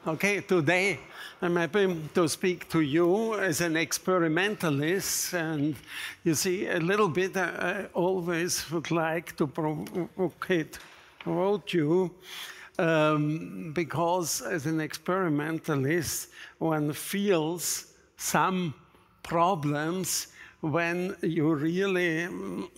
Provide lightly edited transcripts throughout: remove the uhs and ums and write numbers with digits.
Okay, today I'm happy to speak to you as an experimentalist, and you see, a little bit I always would like to provoke you, because as an experimentalist, one feels some problems when you really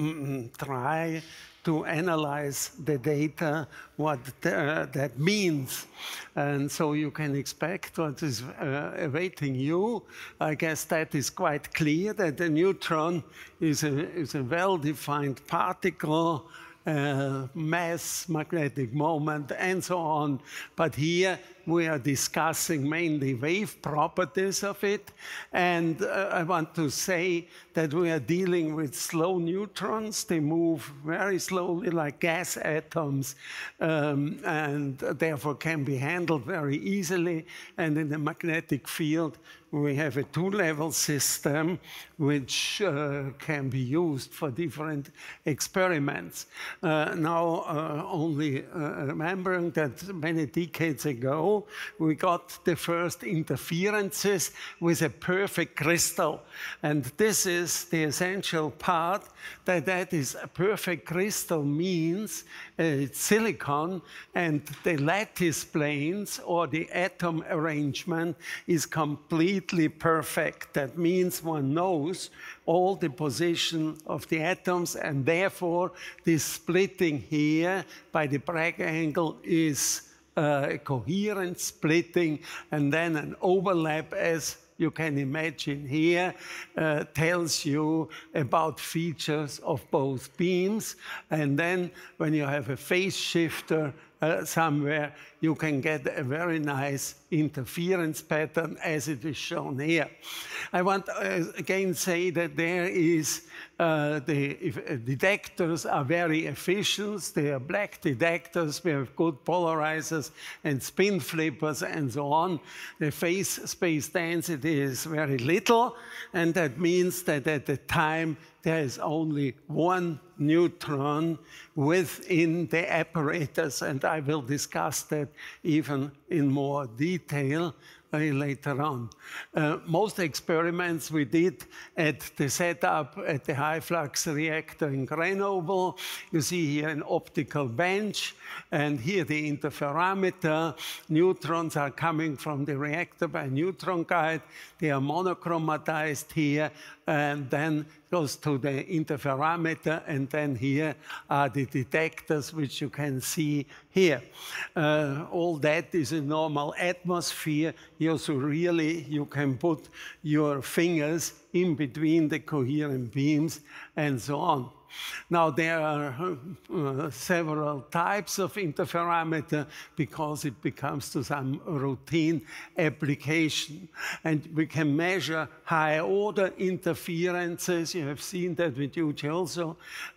try to analyze the data, what that means. And so you can expect what is awaiting you. I guess that is quite clear, that the neutron is a well-defined particle, mass, magnetic moment, and so on. But here we are discussing mainly wave properties of it. And I want to say that we are dealing with slow neutrons. They move very slowly like gas atoms, and therefore can be handled very easily. And in the magnetic field, we have a two-level system which can be used for different experiments. Now, only remembering that many decades ago, we got the first interferences with a perfect crystal. And this is the essential part, that is a perfect crystal means it's silicon, and the lattice planes or the atom arrangement is completely perfect. That means one knows all the position of the atoms, and therefore this splitting here by the Bragg angle is a coherent splitting, and then an overlap, as you can imagine here, tells you about features of both beams. And then when you have a phase shifter somewhere, you can get a very nice interference pattern as it is shown here. I want to again say that there is, the detectors are very efficient. They are black detectors. We have good polarizers and spin flippers and so on. The phase space density is very little, and that means that at the time there is only one neutron within the apparatus, and I will discuss that even in more detail later on. Most experiments we did at the setup at the high flux reactor in Grenoble. You see here an optical bench, and here the interferometer. Neutrons are coming from the reactor by neutron guide. They are monochromatized here, and then goes to the interferometer, and then here are the detectors, which you can see here. All that is a normal atmosphere. So really, you can put your fingers in between the coherent beams and so on. Now, there are several types of interferometer because it becomes to some routine application. And we can measure high-order interferences. You have seen that with Huge also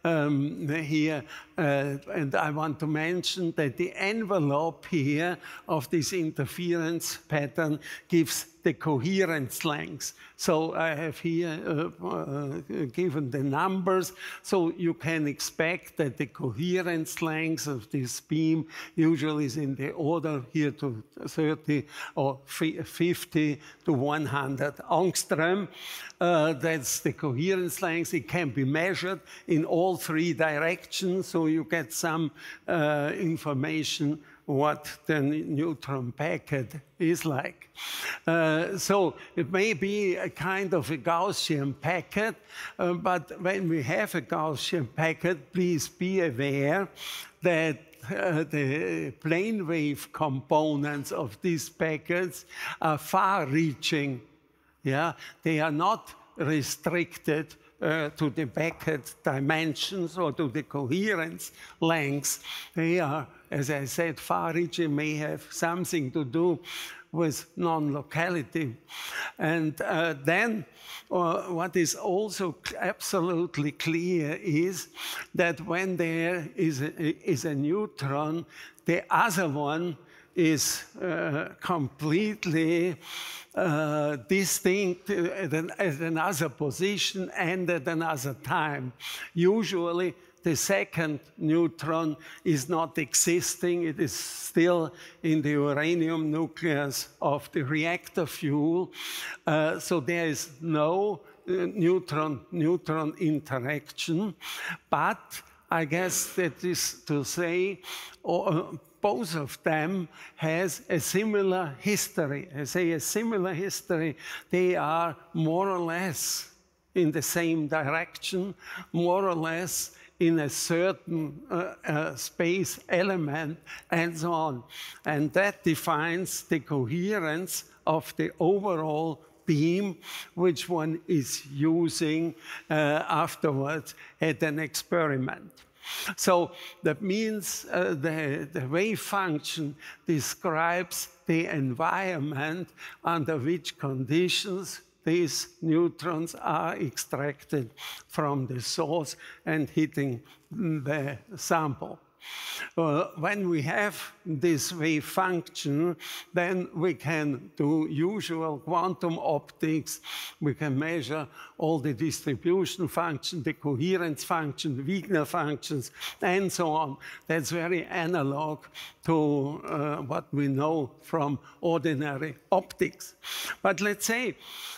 here. And I want to mention that the envelope here of this interference pattern gives the coherence lengths. So I have here given the numbers, so you can expect that the coherence length of this beam usually is in the order here to 30 or 50 to 100 angstrom. That's the coherence length. It can be measured in all three directions, so you get some information what the neutron packet is like. So it may be a kind of a Gaussian packet, but when we have a Gaussian packet, please be aware that the plane wave components of these packets are far-reaching. Yeah? They are not restricted to the Beckett dimensions or to the coherence lengths. They are, as I said, far-reaching, may have something to do with non-locality. And then what is also absolutely clear is that when there is a neutron, the other one is completely distinct at another position and at another time. Usually the second neutron is not existing. It is still in the uranium nucleus of the reactor fuel. So there is no neutron-neutron interaction. But I guess that is to say, both of them has a similar history. I say a similar history. They are more or less in the same direction, more or less in a certain space element, and so on. And that defines the coherence of the overall beam, which one is using afterwards at an experiment. So that means the wave function describes the environment under which conditions these neutrons are extracted from the source and hitting the sample. When we have this wave function, then we can do usual quantum optics. We can measure all the distribution functions, the coherence function, the Wigner functions, and so on. That's very analog to what we know from ordinary optics. But let's say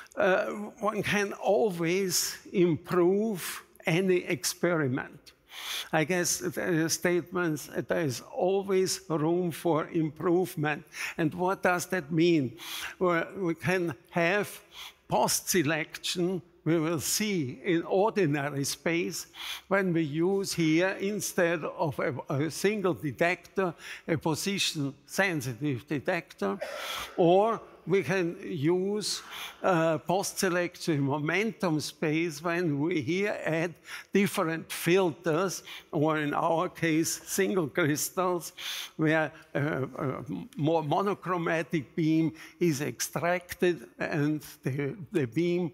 one can always improve any experiment. I guess the statements, there is always room for improvement. And what does that mean? Well, we can have post-selection, we will see in ordinary space, when we use here, instead of a single detector, a position-sensitive detector, or we can use post-selection momentum space when we here add different filters, or in our case, single crystals, where a more monochromatic beam is extracted and the beam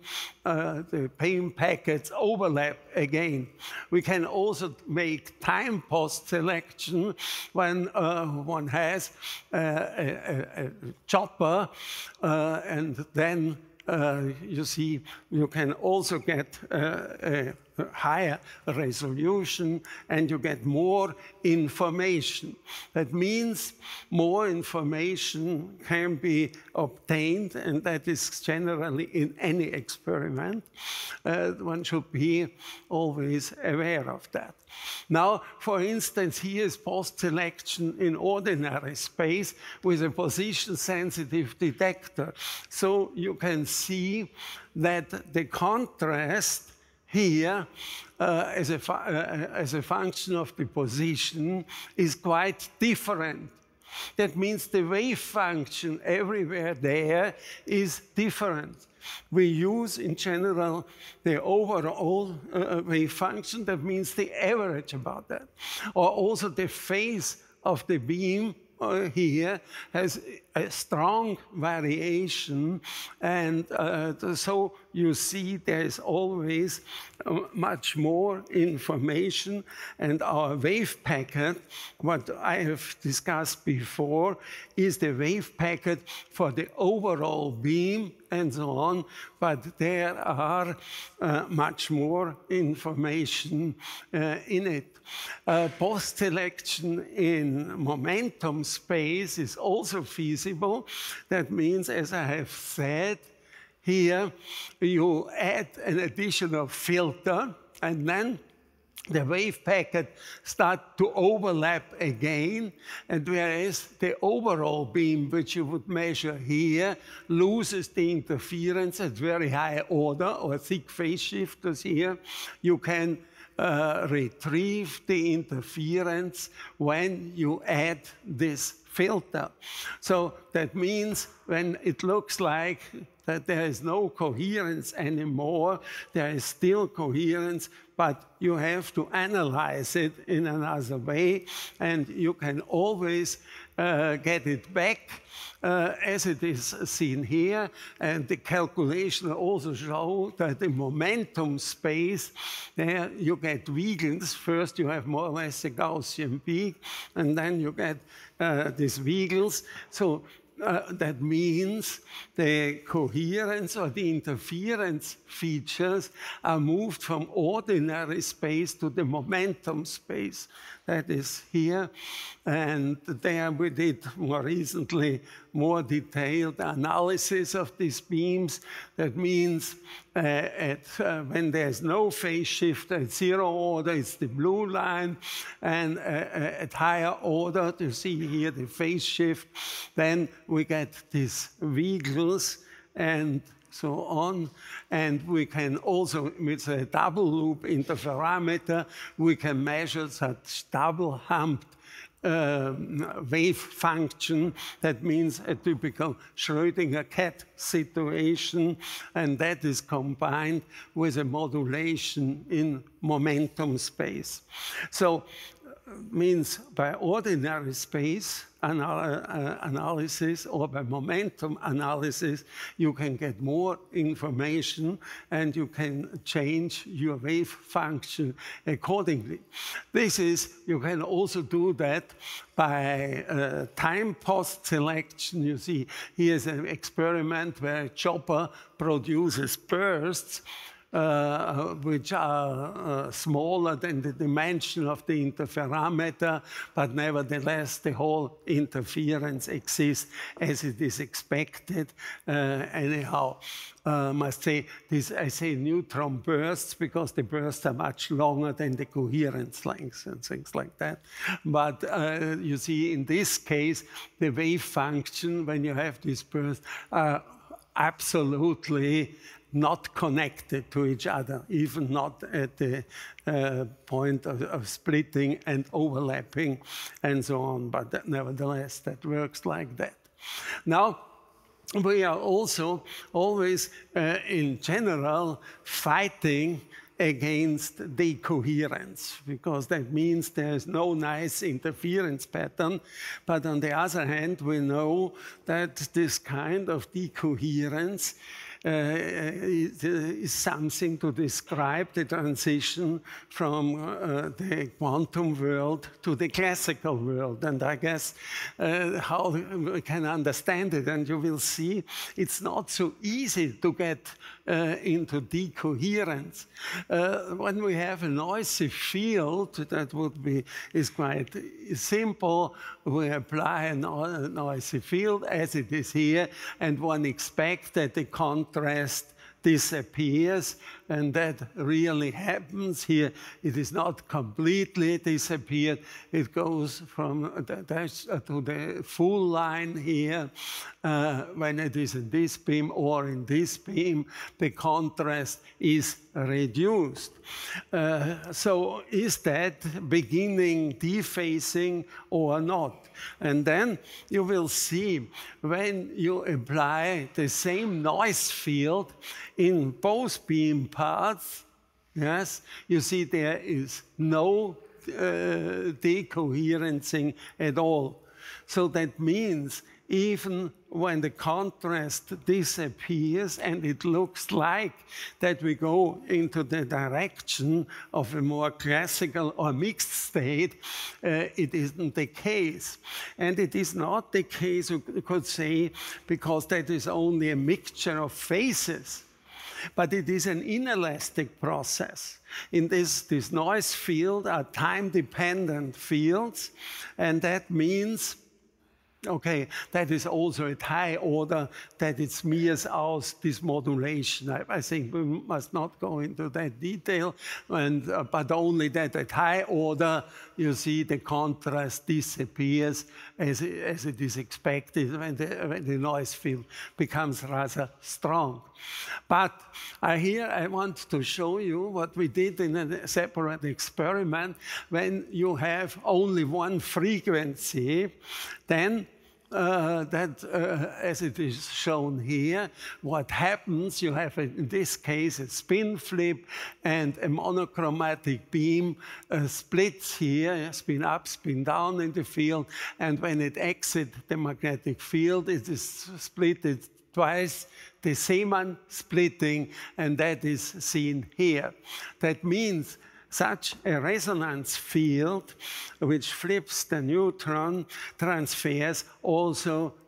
packets overlap again. We can also make time post-selection when one has a chopper, and then you see you can also get a higher resolution and you get more information. That means more information can be obtained, and that is generally in any experiment. One should be always aware of that. Now, for instance, here is post-selection in ordinary space with a position-sensitive detector. So you can see that the contrast here, as a function of the position, is quite different. That means the wave function everywhere there is different. We use, in general, the overall wave function. That means the average about that. Or also the phase of the beam here has a strong variation, and so you see there is always much more information, and our wave packet, what I have discussed before, is the wave packet for the overall beam and so on, but there are much more information in it. Post-selection in momentum space is also feasible. That means, as I have said, here you add an additional filter, and then the wave packet starts to overlap again, and whereas the overall beam, which you would measure here, loses the interference at very high order, or thick phase shifters here, you can retrieve the interference when you add this filter. So that means when it looks like that there is no coherence anymore, there is still coherence, but you have to analyze it in another way, and you can always get it back as it is seen here. And the calculation also show that the momentum space, there you get Wiegels. First you have more or less a Gaussian peak, and then you get these Wiegels. So that means the coherence or the interference features are moved from ordinary space to the momentum space. That is here. And there we did more recently more detailed analysis of these beams. That means when there's no phase shift at 0 order, it's the blue line. And at higher order, you see here the phase shift, then we get these wiggles and so on. And we can also, with a double loop interferometer, we can measure such double humped wave function. That means a typical Schrödinger cat situation, and that is combined with a modulation in momentum space. So means by ordinary space analysis or by momentum analysis, you can get more information and you can change your wave function accordingly. You can also do that by time post selection. You see, here's an experiment where a chopper produces bursts which are smaller than the dimension of the interferometer, but nevertheless the whole interference exists as it is expected. Anyhow, must say this, I say neutron bursts because the bursts are much longer than the coherence lengths and things like that. But you see, in this case, the wave function, when you have this burst, are absolutely not connected to each other, even not at the point of splitting and overlapping and so on. But nevertheless, that works like that. Now, we are also always, in general, fighting against decoherence, because that means there's no nice interference pattern. But on the other hand, we know that this kind of decoherence is something to describe the transition from the quantum world to the classical world. And I guess how we can understand it, and you will see it's not so easy to get into decoherence. When we have a noisy field, that is quite simple. We apply a noisy field as it is here, and one expects that the contrast disappears, and that really happens here. It is not completely disappeared. It goes from the dash to the full line here. When it is in this beam or in this beam, the contrast is reduced. So is that beginning dephasing or not? And then you will see when you apply the same noise field in both beam parts, yes, you see there is no decoherencing at all. So that means even when the contrast disappears and it looks like that we go into the direction of a more classical or mixed state, it isn't the case. And it is not the case, you could say, because that is only a mixture of phases. But it is an inelastic process. In this noise field are time-dependent fields, and that means, okay, that is also at high order that it smears out this modulation. I think we must not go into that detail, but only that at high order you see the contrast disappears as it is expected when the noise field becomes rather strong. But here I want to show you what we did in a separate experiment. When you have only one frequency, then as it is shown here, what happens, you have, in this case, a spin flip and a monochromatic beam splits here, spin up, spin down in the field, and when it exits the magnetic field, it is split twice, the Zeeman splitting, and that is seen here. That means such a resonance field, which flips the neutron, transfers also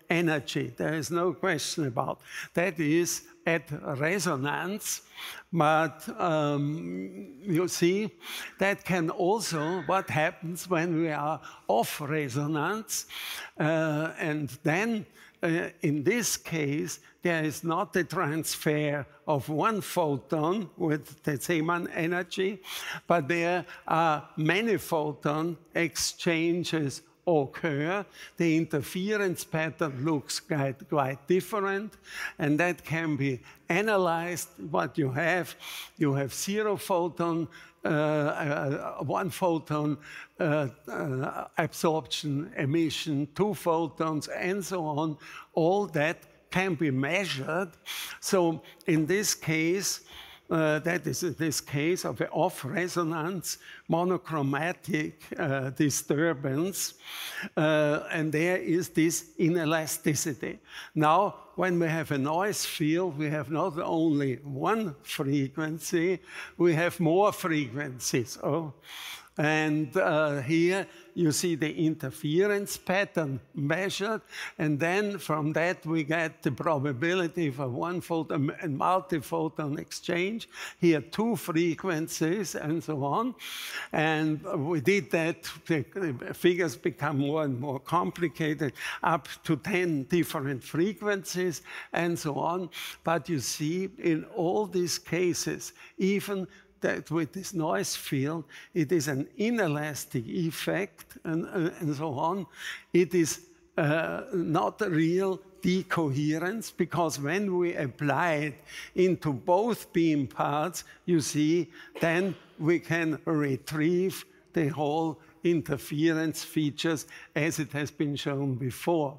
energy. There is no question about that. Is at resonance, but you see, that can also what happens when we are off resonance, and then in this case, there is not a transfer of one photon with the Zeeman energy, but there are many photon exchanges occur. The interference pattern looks quite different, and that can be analyzed. What you have 0 photon, 1 photon absorption, emission, 2 photons, and so on. All that can be measured. So in this case, that is this case of an off-resonance monochromatic disturbance, and there is this inelasticity. Now, when we have a noise field, we have not only one frequency, we have more frequencies. And here you see the interference pattern measured, and then from that we get the probability for one photon and multi-photon exchange. Here 2 frequencies and so on. And we did that, the figures become more and more complicated, up to 10 different frequencies and so on. But you see, in all these cases, even that with this noise field, it is an inelastic effect and so on. It is not a real decoherence, because when we apply it into both beam parts, you see, then we can retrieve the whole interference features as it has been shown before.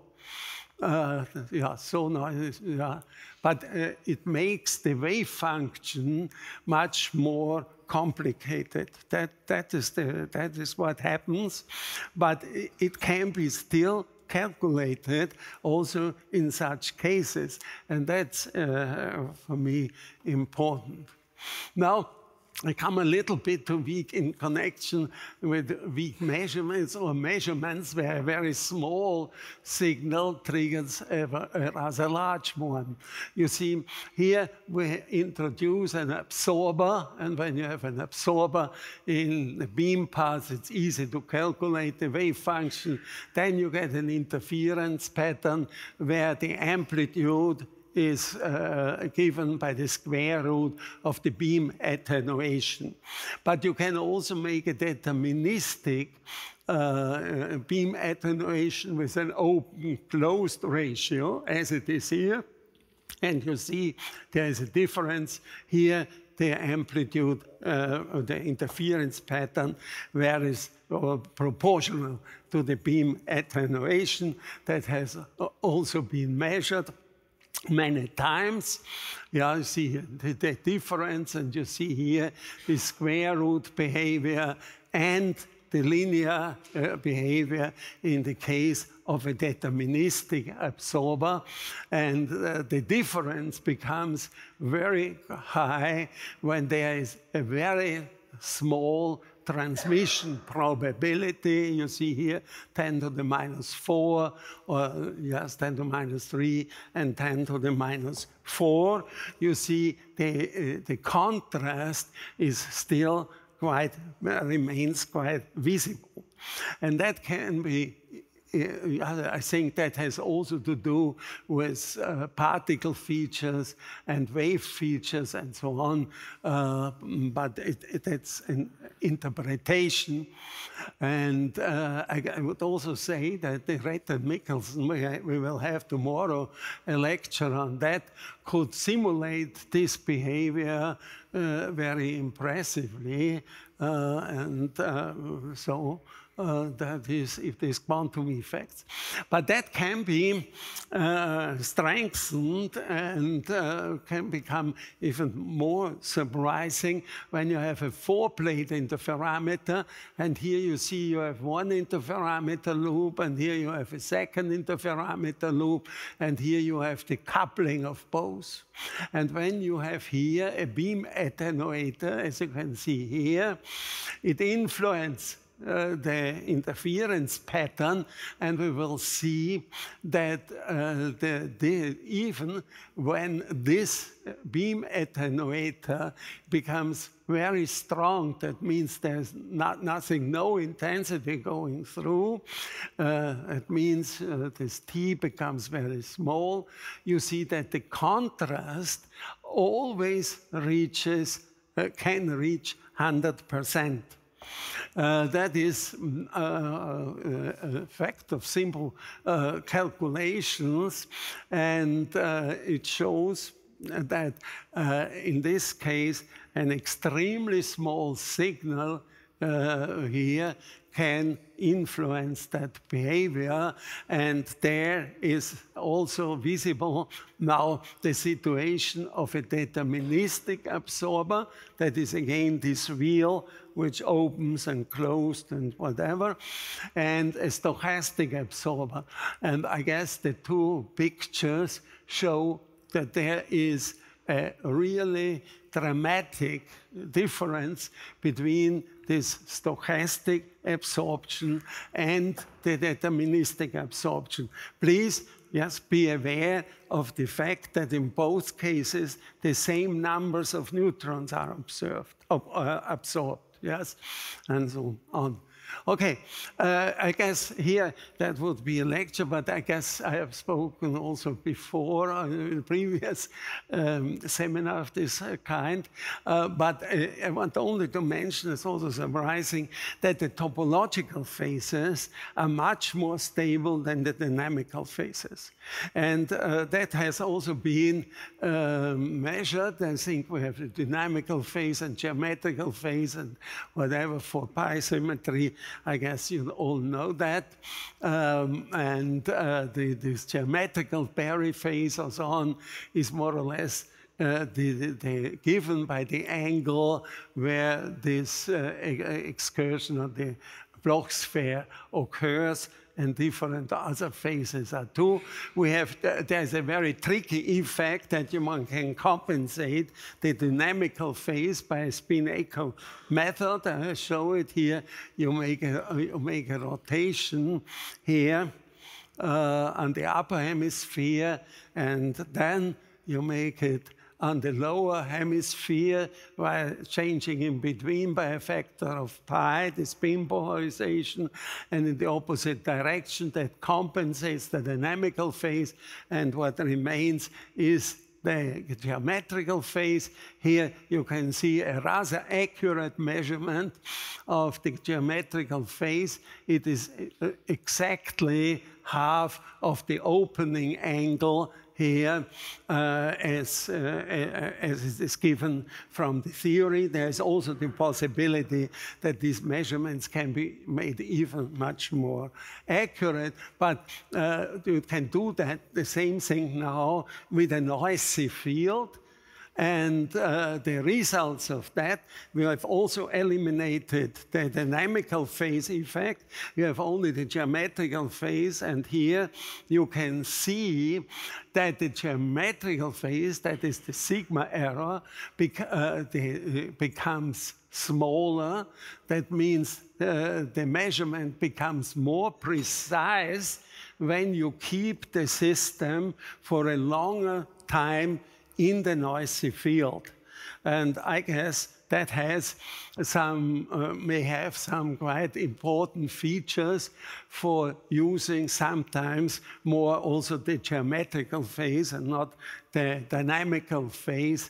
But it makes the wave function much more complicated. That is what happens. But it can be still calculated also in such cases, and that's for me important. Now, I come a little bit to weak in connection with weak measurements, or measurements where a very small signal triggers a rather large one. You see, here we introduce an absorber, and when you have an absorber in the beam path, it's easy to calculate the wave function. Then you get an interference pattern where the amplitude is given by the square root of the beam attenuation. But you can also make a deterministic beam attenuation with an open-closed ratio, as it is here. And you see there is a difference here. The amplitude, the interference pattern, varies proportional to the beam attenuation. That has also been measured many times. Yeah, you see the difference, and you see here the square root behavior and the linear behavior in the case of a deterministic absorber. And the difference becomes very high when there is a very small transmission probability. You see here 10 to the minus 4, or yes, 10 to minus 3, and 10 to the minus 4. You see the contrast is still remains quite visible. And that can be, I think that has also to do with particle features and wave features and so on, but it's an interpretation. And I would also say that the Rett and Michelson, we will have tomorrow a lecture on that, could simulate this behavior very impressively, that is, if there's quantum effects. But that can be strengthened and can become even more surprising when you have a 4-plate interferometer, and here you see you have one interferometer loop, and here you have a second interferometer loop, and here you have the coupling of both. And when you have here a beam attenuator, as you can see here, it influences the interference pattern, and we will see that even when this beam attenuator becomes very strong, that means there's nothing, no intensity going through. It means this T becomes very small. You see that the contrast always can reach 100%. That is a fact of simple calculations, and it shows that in this case an extremely small signal here can influence that behavior, and there is also visible now the situation of a deterministic absorber, that is again this wheel which opens and closed and whatever, and a stochastic absorber. And I guess the two pictures show that there is a really dramatic difference between this stochastic absorption and the deterministic absorption. Please, yes, be aware of the fact that in both cases the same numbers of neutrons are absorbed, yes, and so on. Okay, I guess here that would be a lecture, but I guess I have spoken also before in a previous seminar of this kind. But I want only to mention, it's also surprising, that the topological phases are much more stable than the dynamical phases. And that has also been measured. I think we have the dynamical phase and geometrical phase and whatever for pi symmetry. I guess you all know that. This geometrical periphase or so on is more or less given by the angle where this excursion of the Bloch sphere occurs, and different other phases are too. There's a very tricky effect that one can compensate the dynamical phase by a spin-echo method. I show it here. You make a rotation here on the upper hemisphere, and then you make it on the lower hemisphere by changing in between by a factor of pi, the spin polarization, and in the opposite direction that compensates the dynamical phase, and what remains is the geometrical phase. Here you can see a rather accurate measurement of the geometrical phase. It is exactly half of the opening angle here as it is given from the theory. There is also the possibility that these measurements can be made even much more accurate, but you can do that, the same thing now with a noisy field. And the results of that, we have also eliminated the dynamical phase effect. We have only the geometrical phase, and here you can see that the geometrical phase, that is the sigma error, becomes smaller. That means the measurement becomes more precise when you keep the system for a longer time in the noisy field. And I guess that has may have some quite important features for using sometimes more also the geometrical phase and not the dynamical phase.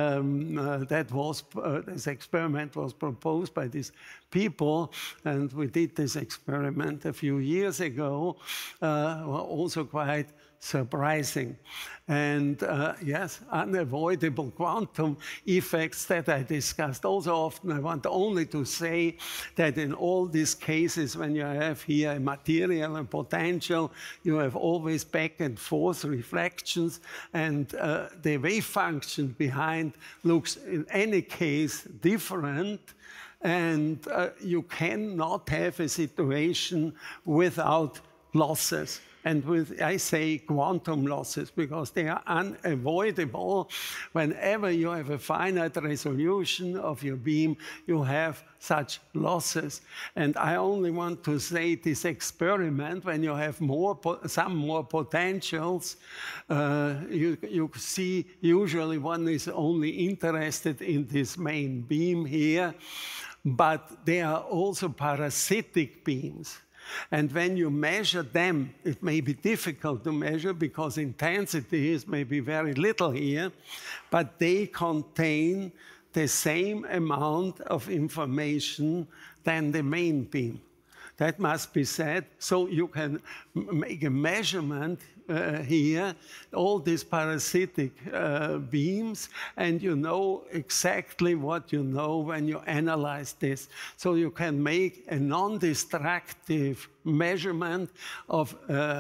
This experiment was proposed by these people, and we did this experiment a few years ago, also quite surprising. And yes, unavoidable quantum effects that I discussed also often. I want only to say that in all these cases, when you have here a material and potential, you have always back and forth reflections, and the wave function behind looks in any case different. And you cannot have a situation without losses. And I say quantum losses because they are unavoidable. Whenever you have a finite resolution of your beam, you have such losses. And I only want to say this experiment, when you have some more potentials, you see usually one is only interested in this main beam here, but there are also parasitic beams. And when you measure them, it may be difficult to measure because intensity is maybe very little here, but they contain the same amount of information than the main beam. That must be said. So you can make a measurement here, all these parasitic beams, and you know exactly what you know when you analyze this. So you can make a non-destructive measurement of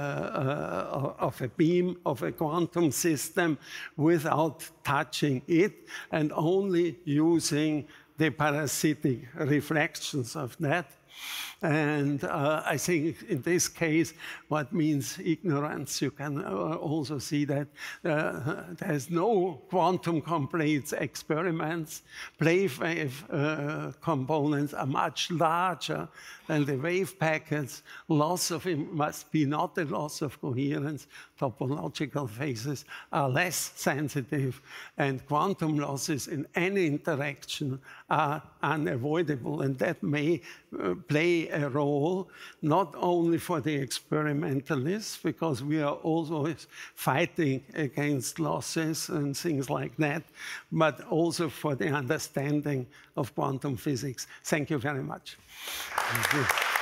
a beam, of a quantum system, without touching it, and only using the parasitic reflections of that. And I think in this case, what means ignorance, you can also see that there's no quantum complete experiments. Plane wave components are much larger than the wave packets. Loss of it must be not the loss of coherence. Topological phases are less sensitive, and quantum losses in any interaction are unavoidable, and that may play a role not only for the experimentalists, because we are always fighting against losses and things like that, but also for the understanding of quantum physics. Thank you very much. Thank you.